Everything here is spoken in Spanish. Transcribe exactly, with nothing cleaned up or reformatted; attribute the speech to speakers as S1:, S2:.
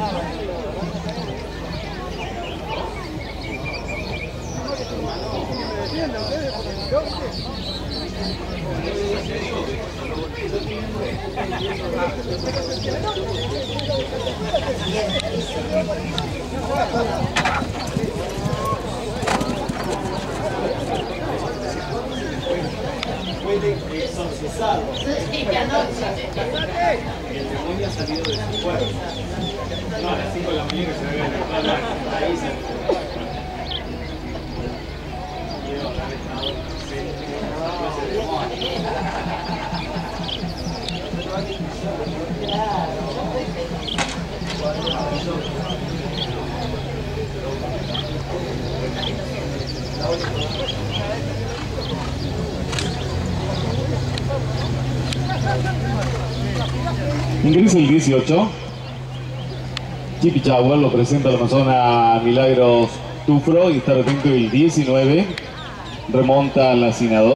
S1: Puede exorcizar el demonio ha salido de su cuerpo. No, a las cinco de la mañana que se ve la ahí se...
S2: Ingresa el dieciocho. Chipichahua lo presenta la Amazona Milagros Tufro y está retento el diecinueve. Remonta al Hacinador.